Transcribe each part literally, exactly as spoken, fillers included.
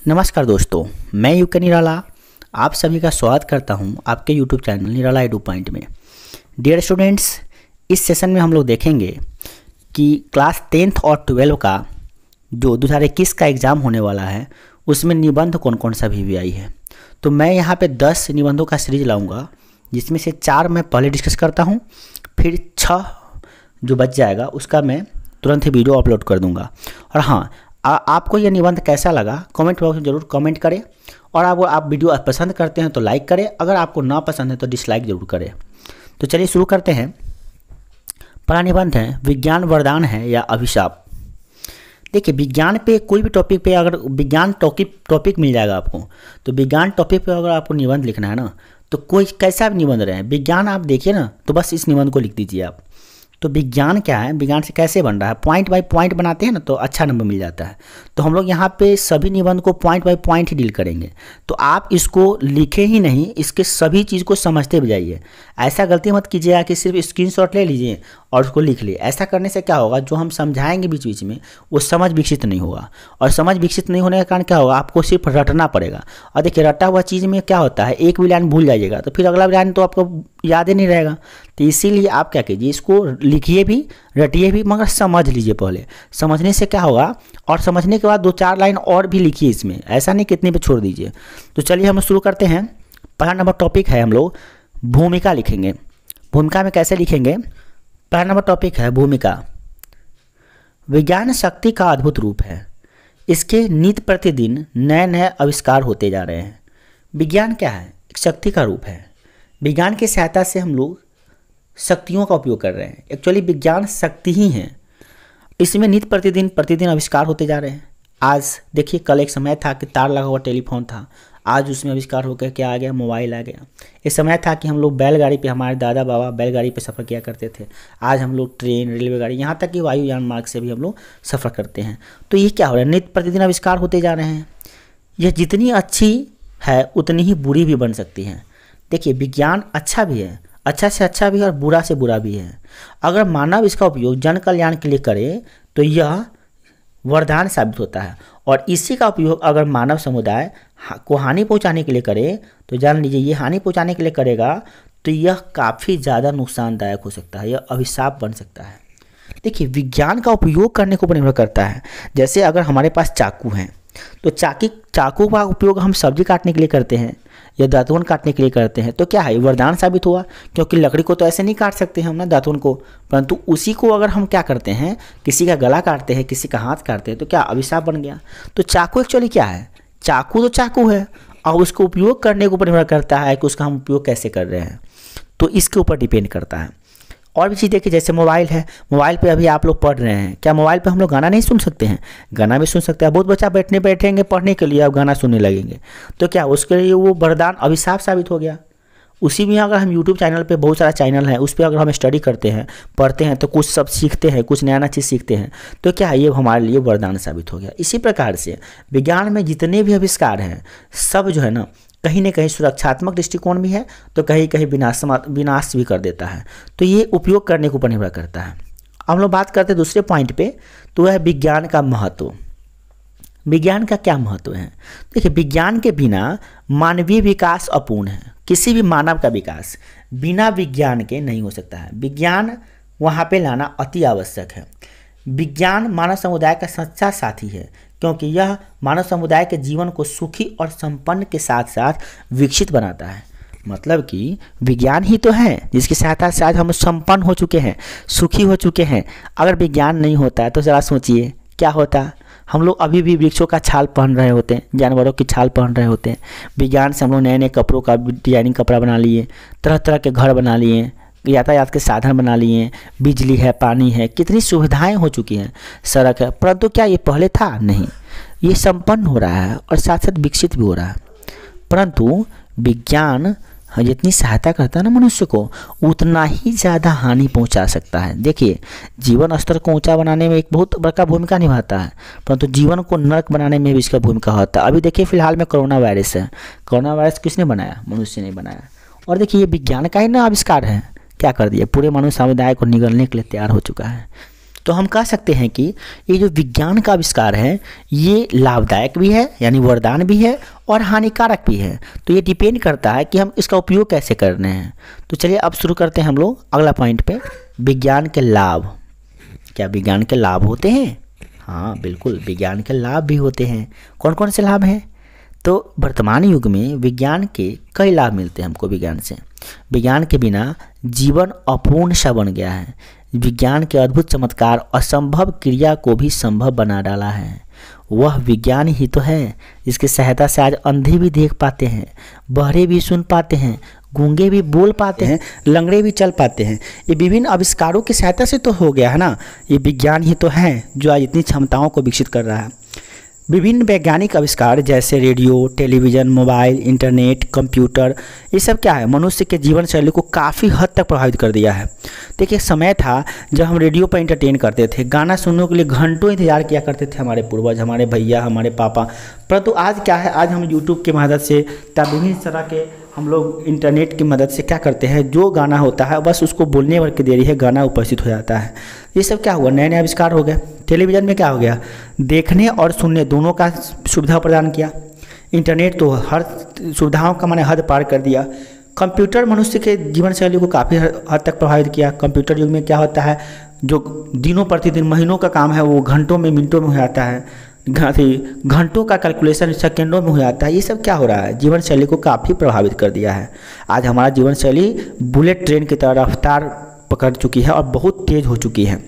नमस्कार दोस्तों, मैं यूके निराला आप सभी का स्वागत करता हूं आपके YouTube channel Nirala edu point में। डियर स्टूडेंट्स, इस सेशन में हम लोग देखेंगे कि क्लास टेंथ और ट्वेल्व का जो दो हज़ार इक्कीस का एग्ज़ाम होने वाला है उसमें निबंध कौन कौन सा भी आई है। तो मैं यहाँ पे दस निबंधों का सीरीज लाऊंगा, जिसमें से चार मैं पहले डिस्कस करता हूँ, फिर छः जो बच जाएगा उसका मैं तुरंत ही वीडियो अपलोड कर दूँगा। और हाँ, आ, आपको यह निबंध कैसा लगा कमेंट बॉक्स में ज़रूर कमेंट करें, और अगर आप वीडियो पसंद करते हैं तो लाइक करें, अगर आपको ना पसंद है तो डिसलाइक ज़रूर करें। तो चलिए शुरू करते हैं। पहला निबंध है, विज्ञान वरदान है या अभिशाप। देखिए, विज्ञान पे कोई भी टॉपिक पे अगर विज्ञान टॉपिक टॉपिक मिल जाएगा आपको, तो विज्ञान टॉपिक पे अगर आपको निबंध लिखना है ना, तो कोई कैसा भी निबंध रहे, विज्ञान आप देखिए ना, तो बस इस निबंध को लिख दीजिए आप। तो विज्ञान क्या है, विज्ञान से कैसे बन रहा है, पॉइंट बाय पॉइंट बनाते हैं ना, तो अच्छा नंबर मिल जाता है। तो हम लोग यहाँ पे सभी निबंध को पॉइंट बाय पॉइंट ही डील करेंगे। तो आप इसको लिखे ही नहीं, इसके सभी चीज़ को समझते भी जाइए। ऐसा गलती मत कीजिएगा कि सिर्फ स्क्रीनशॉट ले लीजिए और उसको लिख लिए। ऐसा करने से क्या होगा, जो हम समझाएंगे बीच बीच में वो समझ विकसित नहीं होगा, और समझ विकसित नहीं होने के कारण क्या होगा, आपको सिर्फ रटना पड़ेगा। और देखिए, रटा हुआ चीज़ में क्या होता है, एक भी लाइन भूल जाइएगा तो फिर अगला लाइन तो आपको याद ही नहीं रहेगा। तो इसीलिए आप क्या कीजिए, इसको लिखिए भी, रटिए भी, मगर समझ लीजिए पहले। समझने से क्या होगा, और समझने के बाद दो चार लाइन और भी लिखिए इसमें, ऐसा नहीं कितने पे छोड़ दीजिए। तो चलिए हम शुरू करते हैं। पहला नंबर टॉपिक है, हम लोग भूमिका लिखेंगे। भूमिका में कैसे लिखेंगे, पहला नंबर टॉपिक है भूमिका। विज्ञान शक्ति का अद्भुत रूप है, इसके नित्य प्रतिदिन नए नए आविष्कार होते जा रहे हैं। विज्ञान क्या है, एक शक्ति का रूप है। विज्ञान की सहायता से हम लोग शक्तियों का उपयोग कर रहे हैं। एक्चुअली विज्ञान शक्ति ही है, इसमें नित्य प्रतिदिन प्रतिदिन आविष्कार होते जा रहे हैं। आज देखिए, कल एक समय था कि तार लगा हुआ टेलीफोन था, आज उसमें आविष्कार होकर क्या आ गया, मोबाइल आ गया। एक समय था कि हम लोग बैलगाड़ी पे, हमारे दादा बाबा बैलगाड़ी पे सफ़र किया करते थे, आज हम लोग ट्रेन, रेलवे गाड़ी, यहाँ तक कि वायुयान मार्ग से भी हम लोग सफ़र करते हैं। तो ये क्या हो रहा है, नित्य प्रतिदिन आविष्कार होते जा रहे हैं। यह जितनी अच्छी है उतनी ही बुरी भी बन सकती है। देखिए, विज्ञान अच्छा भी है, अच्छा से अच्छा भी है, और बुरा से बुरा भी है। अगर मानव इसका उपयोग जन कल्याण के लिए करे तो यह वरदान साबित होता है, और इसी का उपयोग अगर मानव समुदाय को हानि पहुंचाने के लिए करे तो जान लीजिए, ये हानि पहुंचाने के लिए करेगा तो यह काफ़ी ज़्यादा नुकसानदायक हो सकता है, यह अभिशाप बन सकता है। देखिए, विज्ञान का उपयोग करने के ऊपर निर्भर करता है। जैसे अगर हमारे पास चाकू हैं, तो चाकी चाकू का उपयोग हम सब्जी काटने के लिए करते हैं या दातुन काटने के लिए करते हैं, तो क्या है, वरदान साबित हुआ, क्योंकि लकड़ी को तो ऐसे नहीं काट सकते हम ना, दातुन को। परंतु उसी को अगर हम क्या करते हैं, किसी का गला काटते हैं, किसी का हाथ काटते हैं, तो क्या अभिशाप बन गया। तो चाकू एक्चुअली क्या है, चाकू तो चाकू है, और उसको उपयोग करने के ऊपर निर्भर करता है कि उसका हम उपयोग कैसे कर रहे हैं, तो इसके ऊपर डिपेंड करता है। और भी चीज़ देखिए, जैसे मोबाइल है, मोबाइल पे अभी आप लोग पढ़ रहे हैं, क्या मोबाइल पे हम लोग गाना नहीं सुन सकते हैं, गाना भी सुन सकते हैं। बहुत बच्चा बैठने बैठेंगे पढ़ने के लिए, अब गाना सुनने लगेंगे, तो क्या उसके लिए वो वरदान अभिशाप साबित हो गया। उसी में अगर हम यूट्यूब चैनल पे, बहुत सारा चैनल है, उस पर अगर हम स्टडी करते हैं, पढ़ते हैं, तो कुछ सब सीखते हैं, कुछ नया नया चीज़ सीखते हैं, तो क्या ये हमारे लिए वरदान साबित हो गया। इसी प्रकार से विज्ञान में जितने भी आविष्कार हैं, सब जो है ना, कहीं ना कहीं सुरक्षात्मक दृष्टिकोण भी है, तो कहीं कहीं विनाश विनाश भी कर देता है। तो ये उपयोग करने के ऊपर निर्भर करता है। अब हम लोग बात करते हैं दूसरे पॉइंट पे, तो वह है विज्ञान का महत्व। विज्ञान का क्या महत्व है, देखिए, विज्ञान के बिना मानवीय विकास अपूर्ण है। किसी भी मानव का विकास बिना विज्ञान के नहीं हो सकता है। विज्ञान वहाँ पे लाना अति आवश्यक है। विज्ञान मानव समुदाय का सच्चा साथी है, क्योंकि यह मानव समुदाय के जीवन को सुखी और संपन्न के साथ साथ विकसित बनाता है। मतलब कि विज्ञान ही तो है जिसकी सहायता से आज हम संपन्न हो चुके हैं, सुखी हो चुके हैं। अगर विज्ञान नहीं होता है तो ज़रा सोचिए क्या होता। हम लोग अभी भी वृक्षों का छाल पहन रहे होते हैं, जानवरों की छाल पहन रहे होते हैं। विज्ञान से हम लोग नए नए कपड़ों का डिजाइनिंग कपड़ा बना लिए, तरह तरह के घर बना लिए, यातायात के साधन बना लिए, बिजली है, पानी है, कितनी सुविधाएं हो चुकी हैं, सड़क है। परंतु क्या ये पहले था? नहीं। ये संपन्न हो रहा है और साथ साथ विकसित भी हो रहा है। परंतु विज्ञान जितनी सहायता करता है ना मनुष्य को, उतना ही ज़्यादा हानि पहुंचा सकता है। देखिए, जीवन स्तर को ऊंचा बनाने में एक बहुत बड़का भूमिका निभाता है, परंतु जीवन को नरक बनाने में भी इसका भूमिका होता है। अभी देखिए, फिलहाल में कोरोना वायरस है। कोरोना वायरस किसने बनाया? मनुष्य ने बनाया। और देखिए, ये विज्ञान का ही ना आविष्कार है। क्या कर दिया, पूरे मानव समुदाय को निगलने के लिए तैयार हो चुका है। तो हम कह सकते हैं कि ये जो विज्ञान का आविष्कार है ये लाभदायक भी है यानी वरदान भी है और हानिकारक भी है। तो ये डिपेंड करता है कि हम इसका उपयोग कैसे कर रहे हैं। तो चलिए अब शुरू करते हैं हम लोग अगला पॉइंट पे, विज्ञान के लाभ। क्या विज्ञान के लाभ होते हैं? हाँ बिल्कुल, विज्ञान के लाभ भी होते हैं। कौन कौन से लाभ हैं? तो वर्तमान युग में विज्ञान के कई लाभ मिलते हैं हमको विज्ञान से। विज्ञान के बिना जीवन अपूर्ण सा बन गया है। विज्ञान के अद्भुत चमत्कार असंभव क्रिया को भी संभव बना डाला है। वह विज्ञान ही तो है जिसकी सहायता से आज अंधे भी देख पाते हैं, बहरे भी सुन पाते हैं, गूंगे भी बोल पाते हैं, लंगड़े भी चल पाते हैं। ये विभिन्न आविष्कारों की सहायता से तो हो गया है ना। ये विज्ञान ही तो है जो आज इतनी क्षमताओं को विकसित कर रहा है। विभिन्न वैज्ञानिक आविष्कार जैसे radio, television, mobile, internet, computer, ये सब क्या है, मनुष्य के जीवन शैली को काफ़ी हद तक प्रभावित कर दिया है। देखिए समय था जब हम रेडियो पर एंटरटेन करते थे, गाना सुनने के लिए घंटों इंतजार किया करते थे हमारे पूर्वज, हमारे भैया, हमारे पापा। परंतु आज क्या है, आज हम यूट्यूब की मदद से तब विभिन्न तरह के हम लोग इंटरनेट की मदद से क्या करते हैं, जो गाना होता है बस उसको बोलने भर की देरी है, गाना उपस्थित हो जाता है। ये सब क्या हुआ, नए नए आविष्कार हो गए। टेलीविज़न में क्या हो गया, देखने और सुनने दोनों का सुविधा प्रदान किया। इंटरनेट तो हर सुविधाओं का मैंने हद पार कर दिया। कंप्यूटर मनुष्य के जीवन शैली को काफ़ी हद तक प्रभावित किया। कंप्यूटर युग में क्या होता है, जो दिनों प्रतिदिन महीनों का काम है वो घंटों में, मिनटों में हो जाता है। घंटों का कैलकुलेशन सेकंडों में हो जाता है। ये सब क्या हो रहा है, जीवन शैली को काफ़ी प्रभावित कर दिया है। आज हमारा जीवन शैली बुलेट ट्रेन की तरह रफ्तार पकड़ चुकी है और बहुत तेज हो चुकी है।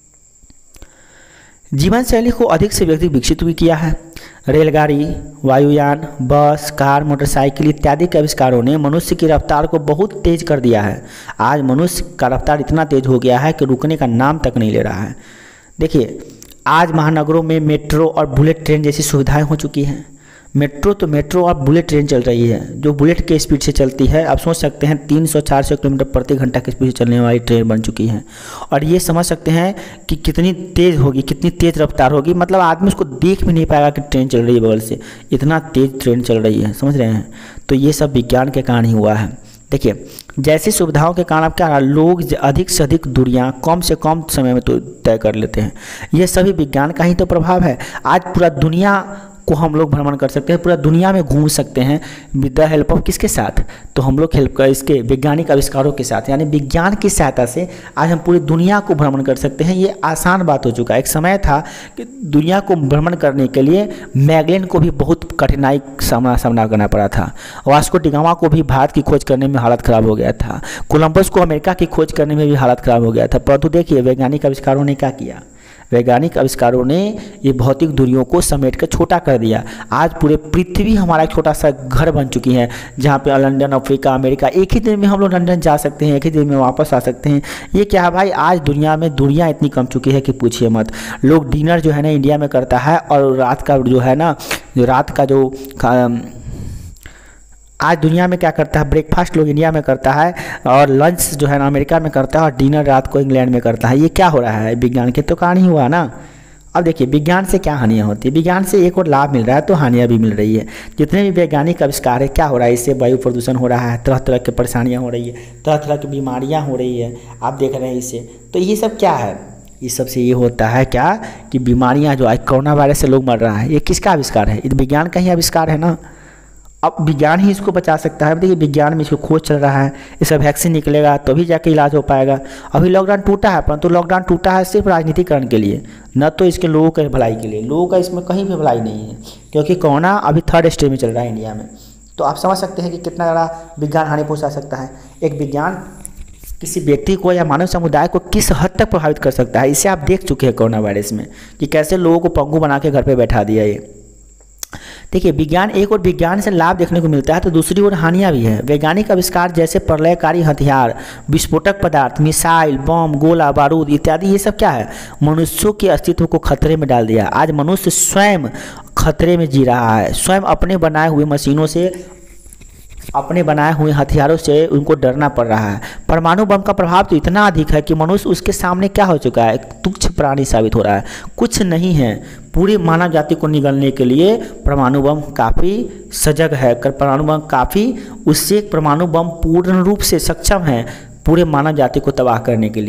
जीवन शैली को अधिक से अधिक विकसित भी किया है। रेलगाड़ी, वायुयान, बस, कार, मोटरसाइकिल इत्यादि के आविष्कारों ने मनुष्य की रफ्तार को बहुत तेज कर दिया है। आज मनुष्य का रफ्तार इतना तेज हो गया है कि रुकने का नाम तक नहीं ले रहा है। देखिए आज महानगरों में मेट्रो और बुलेट ट्रेन जैसी सुविधाएं हो चुकी हैं। मेट्रो तो मेट्रो और बुलेट ट्रेन चल रही है जो बुलेट के स्पीड से चलती है। आप सोच सकते हैं तीन सौ चार सौ किलोमीटर प्रति घंटा की स्पीड से चलने वाली ट्रेन बन चुकी है। और ये समझ सकते हैं कि कितनी तेज़ होगी, कितनी तेज़ रफ्तार होगी, मतलब आदमी उसको देख भी नहीं पाएगा कि ट्रेन चल रही है बगल से, इतना तेज़ ट्रेन चल रही है, समझ रहे हैं। तो ये सब विज्ञान के कारण ही हुआ है। देखिए जैसी सुविधाओं के कारण अब क्या लोग अधिक से अधिक दूरियां कम से कम समय में तो तय कर लेते हैं। ये सभी विज्ञान का ही तो प्रभाव है। आज पूरा दुनिया को हम लोग भ्रमण कर सकते हैं, पूरा दुनिया में घूम सकते हैं विद द हेल्प ऑफ किसके साथ, तो हम लोग हेल्प कर इसके वैज्ञानिक आविष्कारों के साथ, यानी विज्ञान की सहायता से आज हम पूरी दुनिया को भ्रमण कर सकते हैं। ये आसान बात हो चुका है। एक समय था कि दुनिया को भ्रमण करने के लिए मैगलेन को भी बहुत कठिनाई सामना सामना करना पड़ा था। वास्को डी गामा को भी भारत की खोज करने में हालत ख़राब हो गया था। कोलंबस को अमेरिका की खोज करने में भी हालत ख़राब हो गया था। परंतु देखिए वैज्ञानिक आविष्कारों ने क्या किया, वैज्ञानिक आविष्कारों ने ये भौतिक दूरियों को समेट कर छोटा कर दिया। आज पूरे पृथ्वी हमारा एक छोटा सा घर बन चुकी है जहाँ पे लंदन, अफ्रीका, अमेरिका, एक ही दिन में हम लोग लंदन जा सकते हैं, एक ही दिन में वापस आ सकते हैं। ये क्या है भाई, आज दुनिया में दूरियाँ इतनी कम चुकी है कि पूछिए मत। लोग डिनर जो है ना इंडिया में करता है और रात का जो है ना, जो रात का जो आज दुनिया में क्या करता है, ब्रेकफास्ट लोग इंडिया में करता है और लंच जो है ना अमेरिका में करता है और डिनर रात को इंग्लैंड में करता है। ये क्या हो रहा है, विज्ञान के तो कारण ही हुआ ना। अब देखिए विज्ञान से क्या हानियाँ होती है, विज्ञान से एक और लाभ मिल रहा है तो हानियाँ भी मिल रही है। जितने भी वैज्ञानिक आविष्कार है क्या हो रहा है, इससे वायु प्रदूषण हो रहा है, तरह तरह की परेशानियाँ हो रही है, तरह तरह की बीमारियाँ हो रही है, आप देख रहे हैं इससे। तो ये सब क्या है, इस सब से ये होता है क्या कि बीमारियाँ जो आज कोरोना वायरस से लोग मर रहा है, ये किसका आविष्कार है, ये विज्ञान का ही आविष्कार है ना। अब विज्ञान ही इसको बचा सकता है। देखिए विज्ञान में इसको खोज चल रहा है, इसका वैक्सीन निकलेगा तभी जाके इलाज हो पाएगा। अभी लॉकडाउन टूटा है, परंतु लॉकडाउन टूटा है सिर्फ राजनीतिकरण के लिए, न तो इसके लोगों के भलाई के लिए। लोगों का इसमें कहीं भी भलाई नहीं है क्योंकि कोरोना अभी थर्ड स्टेज में चल रहा है इंडिया में। तो आप समझ सकते हैं कि कितना बड़ा विज्ञान हानि पहुँचा सकता है। एक विज्ञान किसी व्यक्ति को या मानव समुदाय को किस हद तक प्रभावित कर सकता है, इसे आप देख चुके हैं कोरोना वायरस में कि कैसे लोगों को पंगु बना के घर पर बैठा दिया। ये देखिए विज्ञान, एक और विज्ञान से लाभ देखने को मिलता है तो दूसरी ओर हानियां भी है। वैज्ञानिक आविष्कार जैसे प्रलयकारी हथियार, विस्फोटक पदार्थ, मिसाइल, बम, गोला बारूद इत्यादि, ये सब क्या है, मनुष्यों के अस्तित्व को खतरे में डाल दिया। आज मनुष्य स्वयं खतरे में जी रहा है, स्वयं अपने बनाए हुए मशीनों से, अपने बनाए हुए हथियारों से उनको डरना पड़ रहा है। परमाणु बम का प्रभाव तो इतना अधिक है कि मनुष्य उसके सामने क्या हो चुका है, तुच्छ प्राणी साबित हो रहा है, कुछ नहीं है। पूरी मानव जाति को निगलने के लिए परमाणु बम काफ़ी सजग है, परमाणु बम काफ़ी, उससे परमाणु बम पूर्ण रूप से सक्षम है पूरे मानव जाति को तबाह करने के लिए।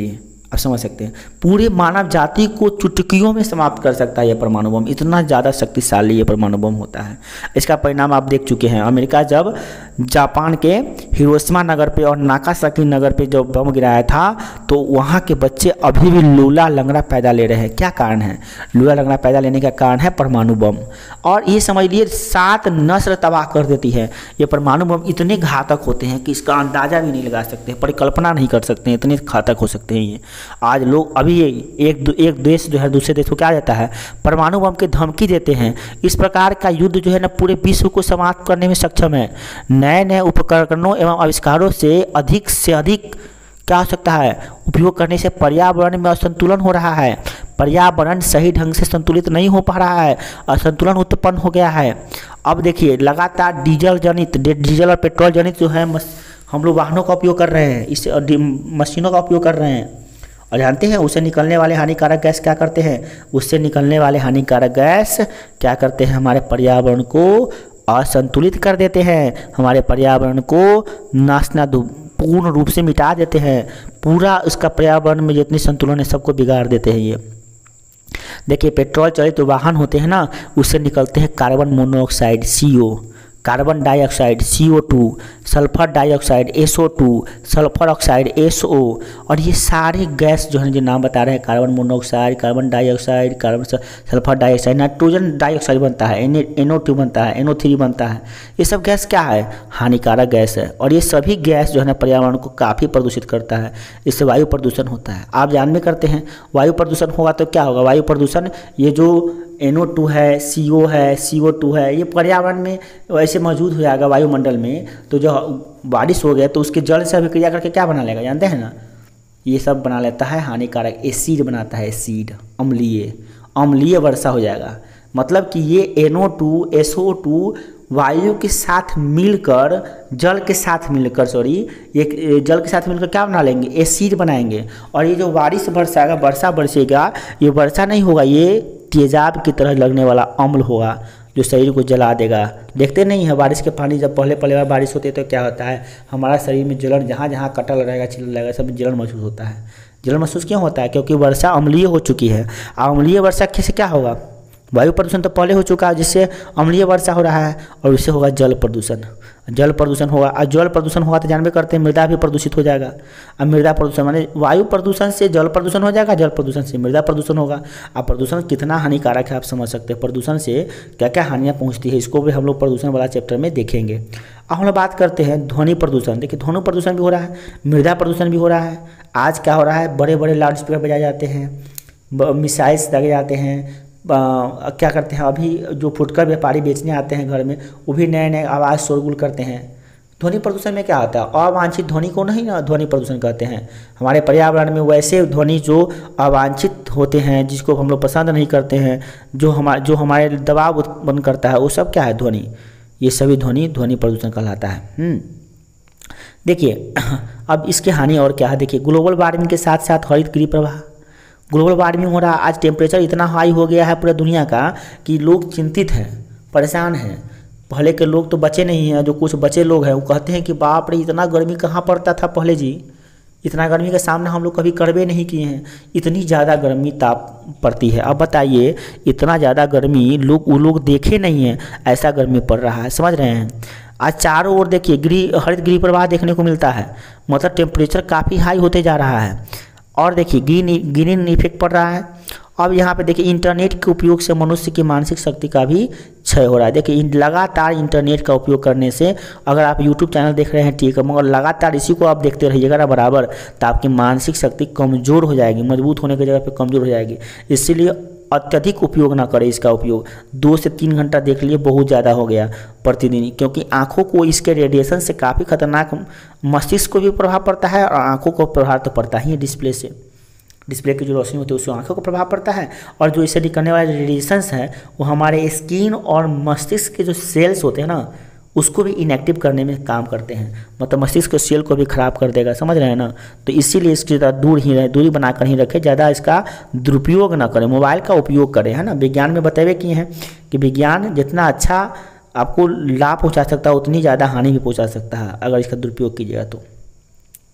आप समझ सकते हैं, पूरे मानव जाति को चुटकियों में समाप्त कर सकता है यह परमाणु बम, इतना ज़्यादा शक्तिशाली ये परमाणु बम होता है। इसका परिणाम आप देख चुके हैं, अमेरिका जब जापान के हिरोशिमा नगर पे और नागासाकी नगर पे जब बम गिराया था तो वहाँ के बच्चे अभी भी लूला लंगड़ा पैदा ले रहे हैं। क्या कारण है? लूला लंगड़ा पैदा लेने का कारण है परमाणु बम। और ये समझ लिए सात नस्ल तबाह कर देती है। ये परमाणु बम इतने घातक होते हैं कि इसका अंदाज़ा भी नहीं लगा सकते, परिकल्पना नहीं कर सकते, इतने घातक हो सकते हैं ये। आज लोग अभी ये एक एक देश जो है दूसरे देश को क्या देता है, परमाणु बम की धमकी देते हैं। इस प्रकार का युद्ध जो है ना पूरे विश्व को समाप्त करने में सक्षम है। नए नए उपकरणों एवं आविष्कारों से अधिक से अधिक क्या हो सकता है, उपयोग करने से पर्यावरण में असंतुलन हो रहा है, पर्यावरण सही ढंग से संतुलित नहीं हो पा रहा है, असंतुलन उत्पन्न हो गया है। अब देखिए लगातार डीजल जनित डीजल और पेट्रोल जनित जो है हम लोग वाहनों का उपयोग कर रहे हैं, इससे मशीनों का उपयोग कर रहे हैं और जानते हैं उससे निकलने वाले हानिकारक गैस क्या करते हैं, उससे निकलने वाले हानिकारक गैस क्या करते हैं, हमारे पर्यावरण को असंतुलित कर देते हैं, हमारे पर्यावरण को नाशना पूर्ण रूप से मिटा देते हैं, पूरा उसका पर्यावरण में जितनी संतुलन है सबको बिगाड़ देते हैं ये। देखिए पेट्रोल चलित तो वाहन होते हैं ना, उससे निकलते हैं carbon monoxide C O, carbon dioxide C O two, sulphur dioxide S O two, sulphur oxide S O, और ये सारे गैस जो है जो नाम बता रहे हैं, carbon monoxide, carbon dioxide, carbon sulphur dioxide, nitrogen dioxide बनता है, एन ओ टू बनता है, एन ओ थ्री बनता है। ये सब गैस क्या है, हानिकारक गैस है। और ये सभी गैस जो है ना पर्यावरण को काफ़ी प्रदूषित करता है, इससे वायु प्रदूषण होता है। आप जान में करते हैं वायु प्रदूषण होगा तो क्या होगा, वायु प्रदूषण ये जो एन ओ टू है, सी ओ है, सी ओ टू है, ये पर्यावरण में वैसे मौजूद हो जाएगा वायुमंडल में, तो जो बारिश हो गया तो उसके जल से अभिक्रिया करके क्या बना लेगा जानते हैं ना, ये सब बना लेता है हानिकारक एसिड बनाता है, एसिड अम्लीय अम्लीय वर्षा हो जाएगा। मतलब कि ये N O two S O two वायु के साथ मिलकर जल के साथ मिलकर सॉरी ये जल के साथ मिलकर क्या बना लेंगे, एसिड बनाएंगे। और ये जो बारिश बरसाएगा वर्षा बरसेगा, ये वर्षा नहीं होगा, ये तेजाब की तरह लगने वाला अम्ल होगा जो शरीर को जला देगा। देखते नहीं है बारिश के पानी जब पहले पहले बार बारिश होती है तो क्या होता है, हमारा शरीर में जलन जहाँ जहाँ कटल रहेगा छिल रहेगा सब जलन महसूस होता है। जलन महसूस क्यों होता है, क्योंकि वर्षा अम्लीय हो चुकी है। अम्लीय वर्षा से क्या होगा, वायु प्रदूषण तो पहले हो चुका है जिससे अम्लीय वर्षा हो रहा है, और इससे होगा जल प्रदूषण। जल प्रदूषण होगा, और जल प्रदूषण होगा तो जानबे करते हैं मृदा भी प्रदूषित हो जाएगा। अब मृदा प्रदूषण माने वायु प्रदूषण से जल प्रदूषण हो जाएगा, जल प्रदूषण से मृदा प्रदूषण होगा। अब प्रदूषण कितना हानिकारक है आप समझ सकते हैं, प्रदूषण से क्या क्या हानियाँ पहुँचती है, इसको भी हम लोग प्रदूषण वाला चैप्टर में देखेंगे। अब हम लोग बात करते हैं ध्वनि प्रदूषण। देखिए ध्वनि प्रदूषण भी हो रहा है, मृदा प्रदूषण भी हो रहा है। आज क्या हो रहा है, बड़े बड़े लाउड स्पीकर बजाए जाते हैं, मिसाइल्स लगे जाते हैं, आ, क्या करते हैं अभी जो फुटकर व्यापारी बेचने आते हैं घर में, वो भी नए नए आवाज़ शोरगुल करते हैं। ध्वनि प्रदूषण में क्या होता है, अवांछित ध्वनि को नहीं ना ध्वनि प्रदूषण कहते हैं। हमारे पर्यावरण में वैसे ध्वनि जो अवांछित होते हैं, जिसको हम लोग पसंद नहीं करते हैं, जो हमारे जो हमारे दबाव उत्पन्न करता है, वो सब क्या है ध्वनि, ये सभी ध्वनि ध्वनि प्रदूषण कहलाता है। देखिए अब इसके हानि और क्या है, देखिए ग्लोबल वार्मिंग के साथ साथ हरित गृह प्रवाह, ग्लोबल वार्मिंग हो रहा है। आज टेम्परेचर इतना हाई हो गया है पूरे दुनिया का कि लोग चिंतित हैं, परेशान हैं। पहले के लोग तो बचे नहीं हैं, जो कुछ बचे लोग हैं वो कहते हैं कि बाप रे इतना गर्मी कहाँ पड़ता था पहले जी, इतना गर्मी का सामना हम लोग कभी करवे नहीं किए हैं, इतनी ज़्यादा गर्मी ताप पड़ती है। अब बताइए इतना ज़्यादा गर्मी लोग वो लोग देखे नहीं हैं, ऐसा गर्मी पड़ रहा है, समझ रहे हैं। आज चारों ओर देखिए गृह हरित गृह प्रवाह देखने को मिलता है, मतलब टेम्परेचर काफ़ी हाई होते जा रहा है। और देखिए ग्रीन ग्रीन इफेक्ट पड़ रहा है। अब यहाँ पे देखिए इंटरनेट के उपयोग से मनुष्य की मानसिक शक्ति का भी क्षय हो रहा है। देखिए लगातार इंटरनेट का उपयोग करने से, अगर आप यूट्यूब चैनल देख रहे हैं ठीक है, मगर लगातार इसी को आप देखते रहिएगा ना बराबर, तो आपकी मानसिक शक्ति कमज़ोर हो जाएगी, मजबूत होने की जगह पे कमज़ोर हो जाएगी। इसीलिए अत्यधिक उपयोग ना करें इसका उपयोग। दो से तीन घंटा देख लिए बहुत ज़्यादा हो गया प्रतिदिन, क्योंकि आँखों को इसके रेडिएशन से काफ़ी खतरनाक, मस्तिष्क को भी प्रभाव पड़ता है और आँखों को प्रभाव तो पड़ता ही है। डिस्प्ले से डिस्प्ले की जो रोशनी होती है उससे आँखों को प्रभाव पड़ता है, और जो इससे निकलने वाले रेडिएशंस हैं वो हमारे स्किन और मस्तिष्क के जो सेल्स होते हैं ना उसको भी इनएक्टिव करने में काम करते हैं, मतलब मस्तिष्क के सेल को भी ख़राब कर देगा, समझ रहे हैं ना। तो इसीलिए इसकी दूर ही रहे, दूरी बनाकर ही रखें, ज़्यादा इसका दुरुपयोग ना करें, मोबाइल का उपयोग करें, है ना। विज्ञान में बताए किए हैं कि विज्ञान जितना अच्छा आपको लाभ पहुँचा सकता है उतनी ज़्यादा हानि भी पहुँचा सकता है अगर इसका दुरुपयोग कीजिएगा तो।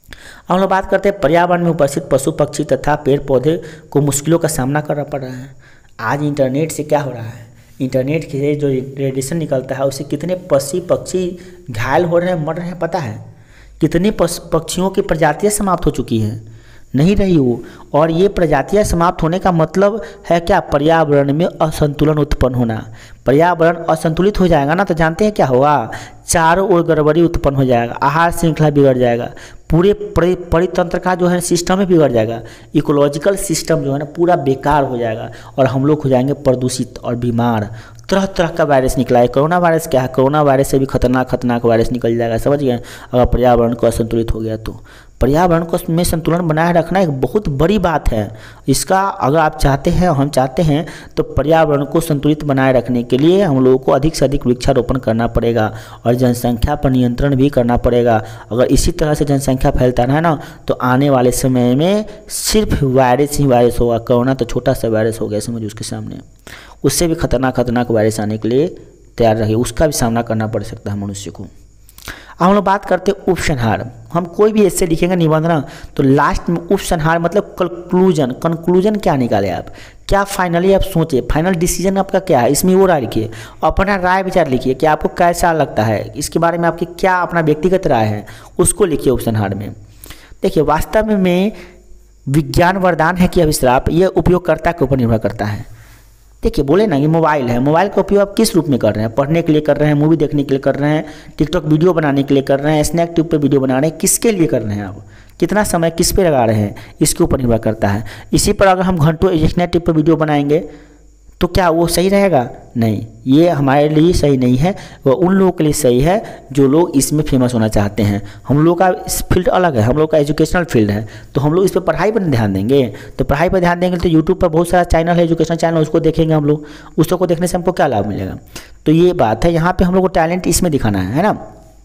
अब हम लोग बात करते हैं पर्यावरण में उपस्थित पशु पक्षी तथा पेड़ पौधे को मुश्किलों का सामना करना पड़ रहा है। आज इंटरनेट से क्या हो रहा है, इंटरनेट के जो रेडिएशन निकलता है उससे कितने पशु पक्षी घायल हो रहे हैं, मर रहे हैं, पता है? कितने पक्षियों की प्रजातियां समाप्त हो चुकी हैं, नहीं रही वो। और ये प्रजातियां समाप्त होने का मतलब है क्या? पर्यावरण में असंतुलन उत्पन्न होना। पर्यावरण असंतुलित हो जाएगा ना तो जानते हैं क्या होगा? चारों ओर गड़बड़ी उत्पन्न हो जाएगा, आहार श्रृंखला बिगड़ जाएगा, पूरे परितंत्र का जो है सिस्टम ही बिगड़ जाएगा, इकोलॉजिकल सिस्टम जो है ना पूरा बेकार हो जाएगा और हम लोग हो जाएंगे प्रदूषित और बीमार। तरह तरह का वायरस निकला है। कोरोना वायरस क्या है? कोरोना वायरस से भी खतरनाक खतरनाक वायरस निकल जाएगा, समझ गए? अगर पर्यावरण को असंतुलित हो गया तो पर्यावरण को में संतुलन बनाए रखना एक बहुत बड़ी बात है। इसका अगर आप चाहते हैं, हम चाहते हैं, तो पर्यावरण को संतुलित बनाए रखने के लिए हम लोगों को अधिक से अधिक वृक्षारोपण करना पड़ेगा और जनसंख्या पर नियंत्रण भी करना पड़ेगा। अगर इसी तरह से जनसंख्या फैलता रहा ना तो आने वाले समय में सिर्फ वायरस ही वायरस होगा। कोरोना तो छोटा सा वायरस हो गया समझ, उसके सामने उससे भी खतरनाक खतरनाक वायरस आने के लिए तैयार रहिए, उसका भी सामना करना पड़ सकता है मनुष्य को। अब हम लोग बात करते हैं उपसंहार। हम कोई भी ऐसे लिखेंगे निबंध ना तो लास्ट में उपसंहार मतलब कंक्लूजन। कंक्लूजन क्या निकाले आप, क्या फाइनली आप सोचे, फाइनल डिसीजन आपका क्या है, इसमें वो राय लिखिए, अपना राय विचार लिखिए कि आपको कैसा लगता है, इसके बारे में आपकी क्या अपना व्यक्तिगत राय है, उसको लिखिए उपसंहार में। देखिए वास्तव में विज्ञान वरदान है कि अभिश्राप, ये उपयोगकर्ता के ऊपर निर्भर करता है। देखिए बोले ना कि मोबाइल है, मोबाइल का उपयोग आप किस रूप में कर रहे हैं? पढ़ने के लिए कर रहे हैं, मूवी देखने के लिए कर रहे हैं, टिकटॉक वीडियो बनाने के लिए कर रहे हैं, स्नैक ट्यूब पे वीडियो बना रहे हैं, किसके लिए कर रहे हैं आप? कितना समय किस पे लगा रहे हैं, इसके ऊपर निर्भर करता है। इसी पर अगर हम घंटों स्नैक ट्यूब पे वीडियो बनाएंगे तो क्या वो सही रहेगा? नहीं, ये हमारे लिए सही नहीं है, वो उन लोगों के लिए सही है जो लोग इसमें फेमस होना चाहते हैं। हम लोग का इस फील्ड अलग है, हम लोग का एजुकेशनल फील्ड है, तो हम लोग इस पर पढ़ाई पर ध्यान देंगे। तो पढ़ाई पर ध्यान देंगे तो यूट्यूब पर बहुत सारा चैनल है, एजुकेशनल चैनल, उसको देखेंगे हम लोग, उस को देखने से हमको क्या लाभ मिलेगा? तो ये बात है, यहाँ पर हम लोग को टैलेंट इसमें दिखाना है, है ना।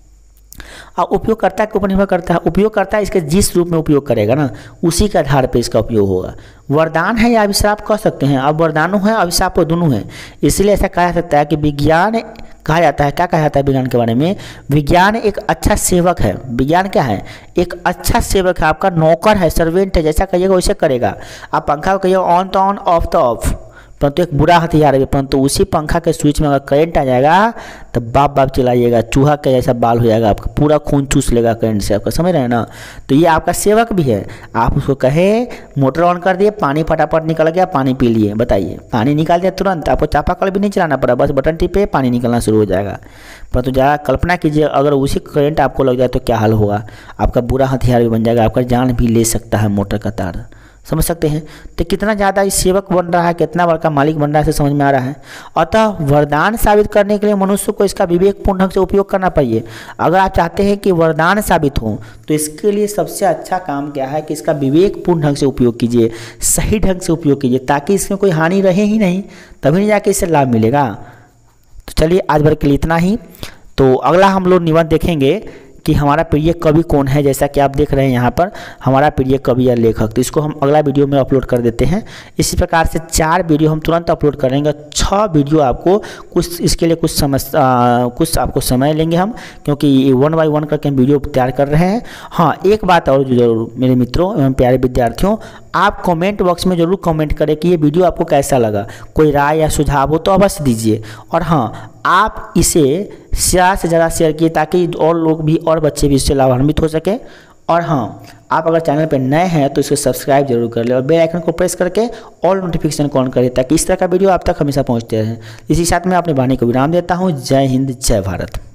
और उपयोगकर्ता के ऊपर निर्भर करता है, उपयोगकर्ता इसके जिस रूप में उपयोग करेगा ना उसी के आधार पर इसका उपयोग होगा। वरदान है या अभिशाप कह सकते हैं, अब वरदानों है अभिशाप दोनों है, इसलिए ऐसा कहा सकता है कि विज्ञान कहा जाता है। क्या कहा जाता है विज्ञान के बारे में? विज्ञान एक अच्छा सेवक है। विज्ञान क्या है? एक अच्छा सेवक है, आपका नौकर है, सर्वेंट है, जैसा कहिएगा वैसे करेगा। आप पंखा को कहिए ऑन तो ऑन, ऑफ तो ऑफ, परंतु एक बुरा हथियार है, परंतु उसी पंखा के स्विच में अगर करंट आ जाएगा तो बाप बाप चलाइएगा, चूहा के जैसा बाल हो जाएगा, आपका पूरा खून चूस लेगा करंट से, आपका समझ रहे हैं ना। तो ये आपका सेवक भी है। आप उसको कहे मोटर ऑन कर दिए, पानी फटाफट निकल गया, पानी पी लिए, बताइए पानी निकाल दिया तुरंत, आपको चापाकल भी नहीं चलाना पड़ा, बस बटन टिपे पानी निकलना शुरू हो जाएगा। परंतु ज़रा कल्पना कीजिए अगर उसी करंट आपको लग जाए तो क्या हाल होगा? आपका बुरा हथियार भी बन जाएगा, आपका जान भी ले सकता है मोटर का तार, समझ सकते हैं। तो कितना ज़्यादा इस सेवक बन रहा है, कितना बड़ा मालिक बन रहा है, से समझ में आ रहा है। अतः वरदान साबित करने के लिए मनुष्य को इसका विवेकपूर्ण ढंग से उपयोग करना चाहिए। अगर आप चाहते हैं कि वरदान साबित हो तो इसके लिए सबसे अच्छा काम क्या है कि इसका विवेकपूर्ण ढंग से उपयोग कीजिए, सही ढंग से उपयोग कीजिए, ताकि इसमें कोई हानि रहे ही नहीं, तभी नहीं जाके इससे लाभ मिलेगा। तो चलिए आज भर के लिए इतना ही। तो अगला हम लोग निबंध देखेंगे कि हमारा प्रिय कवि कौन है। जैसा कि आप देख रहे हैं यहाँ पर हमारा प्रिय कवि या लेखक, तो इसको हम अगला वीडियो में अपलोड कर देते हैं। इसी प्रकार से चार वीडियो हम तुरंत अपलोड करेंगे, छह वीडियो आपको कुछ इसके लिए कुछ समस्या कुछ आपको समय लेंगे हम, क्योंकि वन बाय वन करके हम वीडियो तैयार कर रहे हैं। हाँ, एक बात और जरूर मेरे मित्रों एवं प्यारे विद्यार्थियों, आप कमेंट बॉक्स में जरूर कमेंट करें कि ये वीडियो आपको कैसा लगा, कोई राय या सुझाव हो तो अवश्य दीजिए। और हाँ, आप इसे ज़्यादा से ज़्यादा शेयर किए ताकि और लोग भी और बच्चे भी इससे लाभान्वित हो सकें। और हाँ, आप अगर चैनल पर नए हैं तो इसको सब्सक्राइब जरूर कर लें और बेल आइकन को प्रेस करके ऑल नोटिफिकेशन को ऑन करें ताकि इस तरह का वीडियो आप तक हमेशा पहुंचते रहें। इसी साथ में अपने वाणी को विराम देता हूं। जय हिंद, जय भारत।